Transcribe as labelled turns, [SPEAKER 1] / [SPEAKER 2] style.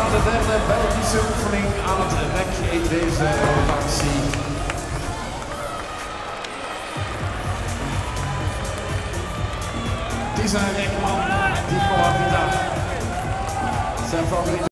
[SPEAKER 1] aan de derde Belgische oefening aan het rek in deze rotatie. Tisa Rekman, Dico Avida. Zijn favoriete